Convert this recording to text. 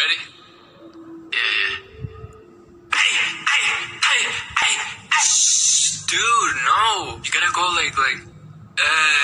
ready? Yeah, yeah. Hey. Shh, dude, no. You gotta go like,